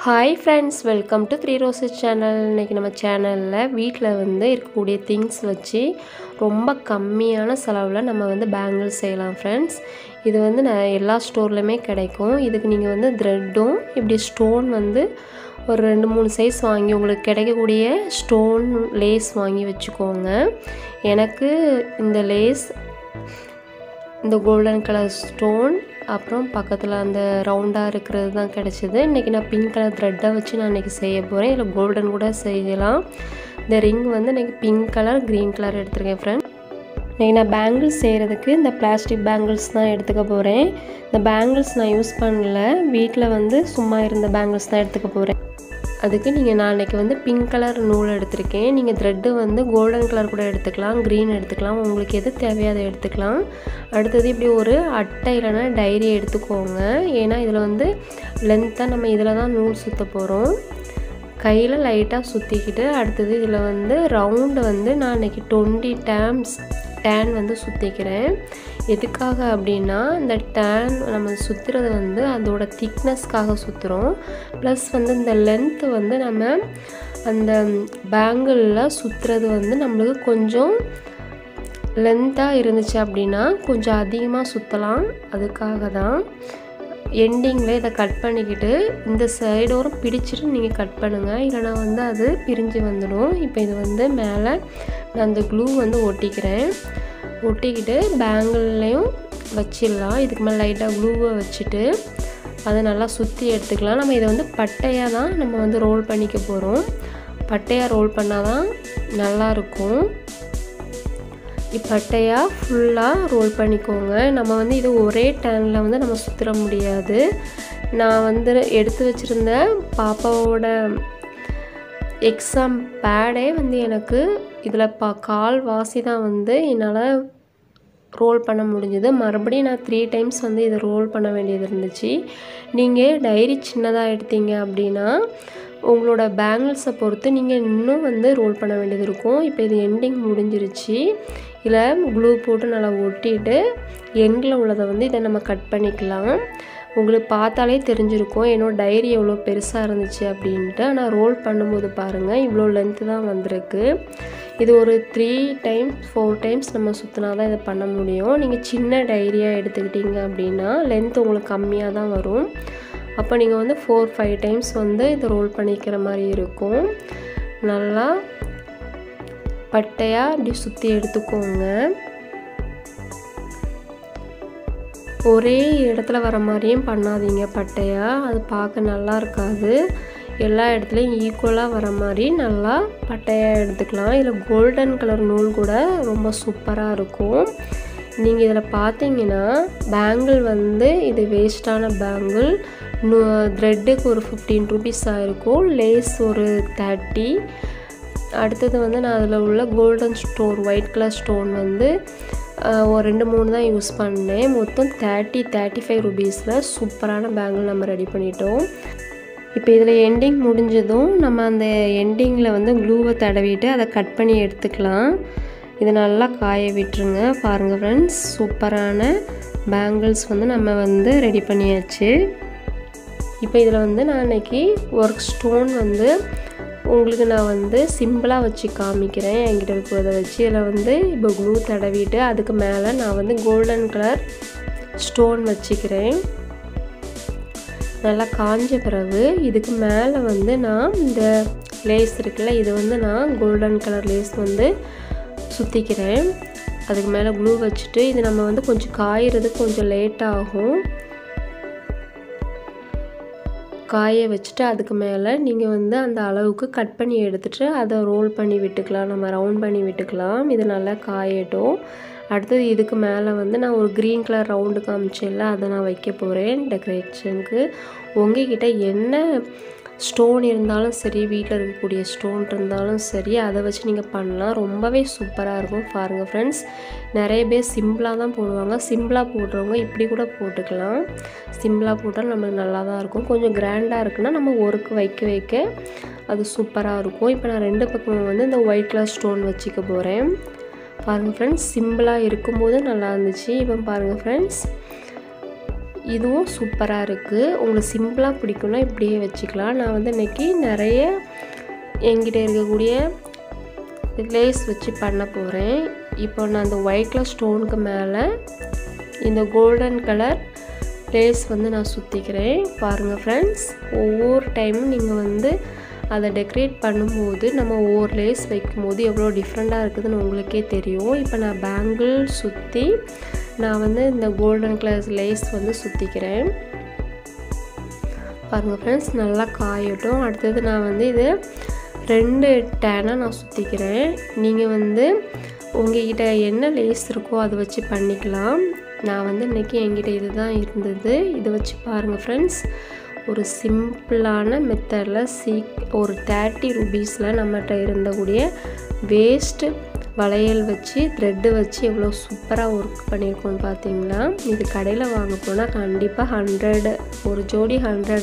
Hi friends, welcome to 3 Roses channel. இன்னைக்கு நம்ம சேனல்ல வீட்ல இருக்கக்கூடிய things வச்சு ரொம்ப கம்மியான செலவுல நம்ம பேங்கிள்ஸ் செய்யலாம் friends. இது எல்லா ஸ்டோர்லயுமே கிடைக்கும். இதுக்கு நீங்க threadம் இப்படி ஸ்டோன் ஒரு 2-3 சைஸ் வாங்கி உங்களுக்கு கிடைக்கக்கூடிய ஸ்டோன் லேஸ் வாங்கி வச்சுக்கோங்க. எனக்கு இந்த லேஸ் இந்த கோல்டன் கலர் ஸ்டோன் அப்புறம் பக்கத்துல அந்த ரவுண்டா இருக்குறது தான் கிடைச்சது. இன்னைக்கு நான் பிங்க் கலர் த்ரெட்டை வச்சு நான் இன்னைக்கு செய்ய போறேன். இல்ல கோல்டன் கூட செய்யலாம். இந்த ரிங் இன்னைக்கு பிங்க் கலர் கிரீன் கலர் எடுத்துர்க்கேன் फ्रेंड्स. இன்னைக்கு நான் பேங்கிள்ஸ் செய்யறதுக்கு இந்த பிளாஸ்டிக் பேங்கிள்ஸ் தான் எடுத்துக்க போறேன். இந்த பேங்கிள்ஸ் நான் யூஸ் பண்ணல. வீட்ல சும்மா இருந்த பேங்கிள்ஸ் தான் எடுத்துக்க போறேன். அதுக்கு நான் இன்னைக்கு பிங்க் கலர் நூல் எடுத்துர்க்கேன். நீங்க த்ரெட் கோல்டன் கலர் கூட எடுத்துக்கலாம், green எடுத்துக்கலாம். உங்களுக்கு எது தேவையோ அதை எடுத்துக்கலாம். அடுத்து இப்படி ஒரு அட்டை இல்லனா டைரி எடுத்துக்கோங்க. ஏனா இதுல லெந்தா நம்ம இதல தான் நூல் சுத்த போறோம். கையில லைட்டா சுத்திக்கிட்டு அடுத்து இதுல ரவுண்ட் நான் இன்னைக்கு 20 டைம்ஸ் tan சுத்திக்கிறேன். எதுக்காக அப்படினா இந்த tan நம்ம சுத்துறது அதோட thicknessக்காக சுத்துறோம். ப்ளஸ் இந்த லெந்த் நம்ம அந்த பேங்கிள்ல சுத்துறது நமக்கு கொஞ்சம் லெந்தா இருந்துச்சு அப்படினா கொஞ்சம் அதிகமா சுத்தலாம். அதுக்காக தான் எண்டிங்ல இத கட் பண்ணிக்கிட்டு இந்த சைடோரம் பிடிச்சிட்டு நீங்க கட் பண்ணுங்க. இல்லனா அது பிரிஞ்சு வந்துடும். இப்போ இது மேலே நான் அந்த க்ளூ ஒட்டிக்கிறேன். ஒட்டிக்கிட்டு பேங்கிள்லயும் வச்சிரலாம். இதுக்கு மேல லைட்டா க்ளூவை வச்சிட்டு அதை நல்லா சுத்தி எடுத்துக்கலாம். நம்ம இத பட்டையா தான் நம்ம ரோல் பண்ணிக்க போறோம். பட்டையா ரோல் பண்ணாதான் நல்லா இருக்கும். பட்டையா ஃபுல்லா ரோல் பண்ணிக்கோங்க. நம்ம இது ஒரே டர்ன்ல நம்ம சுத்தற முடியாது. நான் எடுத்து வச்சிருந்த பாப்பாவோட எக்ஸாம் பேடே எனக்கு இதுல கால் வாசி தான் என்னால ரோல் பண்ண முடிஞ்சது. மறுபடியும் நான் 3 டைம்ஸ் இத ரோல் பண்ண வேண்டியது இருந்துச்சு. நீங்க டைரி சின்னதா எடுத்தீங்க அப்படினா உங்களோட பேங்கிள்ஸை பொறுத்து நீங்க இன்னும் ரோல் பண்ண வேண்டியது இருக்கும். இப்போ இது எண்டிங் முடிஞ்சிருச்சு. இல்ல க்ளூ போட்டு நல்லா ஒட்டிட்டு எண்ட்ல உள்ளத இத நம்ம கட் பண்ணிக்கலாம். உங்களுக்கு பார்த்தாலே தெரிஞ்சிருக்கும் என்னோட டைரி எவ்வளவு பெருசா இருந்துச்சு அப்படினு. ஆனா ரோல் பண்ணும்போது பாருங்க இவ்ளோ லெந்த் தான் வந்திருக்கு. இது ஒரு 3 டைம்ஸ் 4 டைம்ஸ் நம்ம சுத்தினா தான் இத பண்ண முடியும். நீங்க சின்ன டைரியா எடுத்துக்கிட்டீங்க அப்படினா லெந்த் உங்களுக்கு கம்மியா தான் வரும். அப்ப நீங்க 4-5 டைம்ஸ் இத ரோல் பண்ணிக்கிற மாதிரி இருக்கும். நல்லா பட்டையா இப்படி சுத்தி எடுத்துக்கோங்க. ஒரே இடத்துல வர மாதிரியும் பண்ணாதீங்க பட்டையா. அது பார்க்க நல்லா இருக்காது. எல்லா இடத்துலயும் ஈக்குவலா வர மாதிரி நல்லா பட்டையா எடுத்துக்கலாம். இல்ல கோல்டன் கலர் நூல் கூட ரொம்ப சூப்பரா இருக்கும். நீங்க இதல பாத்தீங்கன்னா பேங்கிள் இது வேஸ்டான பேங்கிள். த்ரெட்க்கு ஒரு 15 ரூபீஸ் ஆயிருக்கும். லேஸ் ஒரு 30. அடுத்து நான் அதுல உள்ள golden stone white colour stone ஒரு 2-3 தான் யூஸ் பண்ணேன். மொத்தம் 35 ரூபீஸ்ல சூப்பரான பேங்கிள் நம்ம ரெடி பண்ணிட்டோம். இப்போ இதுல எண்டிங் முடிஞ்சதும் நம்ம அந்த எண்டிங்ல க்ளூவை தடவிட்டு அதை கட் பண்ணி எடுத்துக்கலாம். இது நல்லா காய விட்டுருங்க. பாருங்க फ्रेंड्स, சூப்பரான பேங்கிள்ஸ் நம்ம ரெடி பண்ணியாச்சு. இப்போ இதுல நான் இன்னைக்கு ஒரு ஸ்டோன் உங்களுக்கு நான் சிம்பிளா வச்சு காமிக்கிறேன். என்கிட்ட இருக்கிறத வச்சு இதுல இப்போ க்ளூ தடவிட்டு அதுக்கு மேல நான் கோல்டன் கலர் ஸ்டோன் வச்சுக்கிறேன். நல்லா காஞ்ச பிறகு இதுக்கு மேல நான் இந்த லேஸ் இருக்குல இது நான் கோல்டன் கலர் லேஸ் சுத்திக்கிறேன். அதுக்கு மேல க்ளூ வச்சிட்டு இது நம்ம கொஞ்சம் காயிறதுக்கு கொஞ்சம் லேட் ஆகும். காய வச்சிட்டு அதுக்கு மேல நீங்க அந்த அளவுக்கு கட் பண்ணி எடுத்துட்டு அதை ரோல் பண்ணி விட்டுக்கலாம். நம்ம ரவுண்ட் பண்ணி விட்டுக்கலாம். இது நல்லா காயட்டும். அடுத்து இதுக்கு மேல நான் ஒரு கிரீன் கலர் ரவுண்ட் காமிச்சேன்ல அதை நான் வைக்க போறேன் டெக்கரேஷனுக்கு. உங்ககிட்ட என்ன ஸ்டோன் இருந்தாலும் சரி, வீட்ல இருக்கக்கூடிய ஸ்டோன் இருந்தாலும் சரி, அதை வச்சு நீங்க பண்ணலாம். ரொம்பவே சூப்பரா இருக்கும். பாருங்க फ्रेंड्स, நிறைய பேர் சிம்பிளா தான் போடுவாங்க. சிம்பிளா போடுறவங்க இப்படி கூட போட்டுக்கலாம். சிம்பிளா போட்டா நமக்கு நல்லா தான் இருக்கும். கொஞ்சம் கிராண்டா இருக்குனா நம்ம ஒர்க் வைக்க அது சூப்பரா இருக்கும். இப்போ நான் ரெண்டு பக்கமும் இந்த ஒயிட் கலர் ஸ்டோன் வச்சிக்க போறேன். பாருங்க फ्रेंड्स, சிம்பிளா இருக்கும்போது நல்லா இருந்துச்சு. இப்போ பாருங்க फ्रेंड्स, இதுவும் சூப்பராக இருக்குது. உங்களுக்கு சிம்பிளாக பிடிக்கும்னா இப்படியே வச்சுக்கலாம். நான் வந்து இன்றைக்கி நிறைய என்கிட்ட இருக்கக்கூடிய லேஸ் வச்சு பண்ண போகிறேன். இப்போ நான் அந்த ஒயிட் கலர் ஸ்டோனுக்கு மேலே இந்த கோல்டன் கலர் லேஸ் வந்து நான் சுற்றிக்கிறேன். பாருங்கள் ஃப்ரெண்ட்ஸ், ஒவ்வொரு டைமும் நீங்கள் வந்து அதை டெக்கரேட் பண்ணும்போது நம்ம ஒவ்வொரு லேஸ் வைக்கும்போது எவ்வளோ டிஃப்ரெண்ட்டாக இருக்குதுன்னு உங்களுக்கே தெரியும். இப்போ நான் பேங்கிள் சுற்றி நான் வந்து இந்த கோல்டன் கலர் லேஸ் வந்து சுற்றிக்கிறேன். பாருங்கள் ஃப்ரெண்ட்ஸ், நல்லா காயட்டும். அடுத்தது நான் வந்து இது 2 டேனாக நான் சுற்றிக்கிறேன். நீங்கள் வந்து உங்கள்கிட்ட என்ன லேஸ் இருக்கோ அதை வச்சு பண்ணிக்கலாம். நான் வந்து இன்றைக்கி என்கிட்ட இது தான் இருந்தது. இதை வச்சு பாருங்கள் ஃப்ரெண்ட்ஸ், ஒரு சிம்பிளான மெத்தடில் ஒரு 30 ரூபீஸில் நம்மகிட்ட இருந்தக்கூடிய வேஸ்ட்டு வளையல் வச்சு த்ரெட்டு வச்சு எவ்வளோ சூப்பராக ஒர்க் பண்ணியிருக்கோன்னு பார்த்தீங்களா. இது கடையில் வாங்க போனால் கண்டிப்பாக 100 ஒரு ஜோடி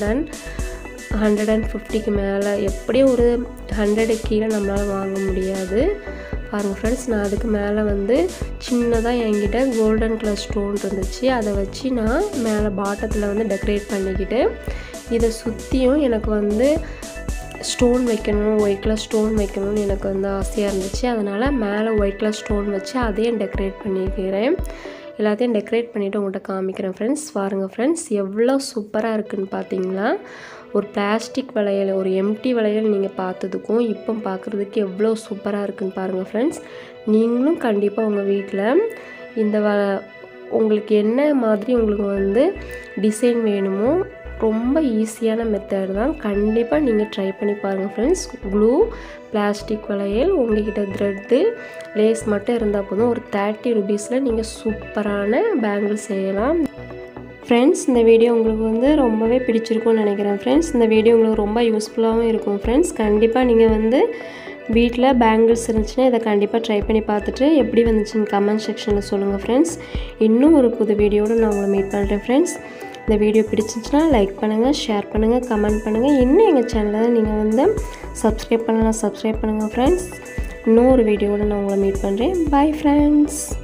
150க்கு மேலே, எப்படியும் ஒரு 100 கீழே நம்மளால் வாங்க முடியாது. பாருங்கள் ஃப்ரெண்ட்ஸ், நான் அதுக்கு மேலே வந்து சின்னதாக என்கிட்ட கோல்டன் கலர் ஸ்டோன் இருந்துச்சு. அதை வச்சு நான் மேலே பாட்டத்தில் வந்து டெக்கரேட் பண்ணிக்கிட்டு இதை சுற்றியும் எனக்கு வந்து ஸ்டோன் வைக்கணும், ஒயிட் கலர் ஸ்டோன் வைக்கணும்னு எனக்கு வந்து ஆசையாக இருந்துச்சு. அதனால் மேலே ஒயிட் கலர் ஸ்டோன் வச்சு அதையும் டெக்கரேட் பண்ணிக்கிறேன். எல்லாத்தையும் டெக்கரேட் பண்ணிவிட்டு உங்கள்கிட்ட காமிக்கிறேன் ஃப்ரெண்ட்ஸ். பாருங்கள் ஃப்ரெண்ட்ஸ், எவ்வளோ சூப்பராக இருக்குதுன்னு பார்த்தீங்களா. ஒரு பிளாஸ்டிக் வளையல், ஒரு எம்டி வளையல் நீங்கள் பார்த்ததுக்கும் இப்போ பார்க்குறதுக்கு எவ்வளோ சூப்பராக இருக்குதுன்னு பாருங்கள் ஃப்ரெண்ட்ஸ். நீங்களும் கண்டிப்பாக உங்கள் வீட்டில் இந்த உங்களுக்கு என்ன மாதிரி உங்களுக்கு வந்து டிசைன் வேணுமோ ரொம்ப ஈஸியான மெத்தட் தான். கண்டிப்பாக நீங்கள் ட்ரை பண்ணி பாருங்கள் ஃப்ரெண்ட்ஸ். க்ளூ, பிளாஸ்டிக் வளையல், உங்கள்கிட்ட த்ரெட்டு, லேஸ் மட்டும் இருந்தால் போதும். ஒரு 30 ரூபீஸில் நீங்கள் சூப்பரான பேங்கிள் செய்யலாம். ஃப்ரெண்ட்ஸ், இந்த வீடியோ உங்களுக்கு வந்து ரொம்பவே பிடிச்சிருக்கும்னு நினைக்கிறேன் ஃப்ரெண்ட்ஸ். இந்த வீடியோ உங்களுக்கு ரொம்ப யூஸ்ஃபுல்லாகவும் இருக்கும் ஃப்ரெண்ட்ஸ். கண்டிப்பாக நீங்கள் வந்து வீட்டில் பேங்கிள்ஸ் இருந்துச்சுன்னா இதை கண்டிப்பாக ட்ரை பண்ணி பார்த்துட்டு எப்படி வந்துச்சுன்னு கமெண்ட் செக்ஷனில் சொல்லுங்கள் ஃப்ரெண்ட்ஸ். இன்னும் ஒரு புது வீடியோடு நான் உங்களை மீட் பண்ணுறேன் ஃப்ரெண்ட்ஸ். இந்த வீடியோ பிடிச்சிருந்துச்சுன்னா லைக் பண்ணுங்கள், ஷேர் பண்ணுங்கள், கமெண்ட் பண்ணுங்கள். இன்னும் எங்கள் சேனலில் நீங்கள் வந்து சப்ஸ்கிரைப் பண்ணலாம், சப்ஸ்கிரைப் பண்ணுங்கள் ஃப்ரெண்ட்ஸ். இன்னொரு வீடியோவில் நான் உங்களை மீட் பண்ணுறேன். Bye friends.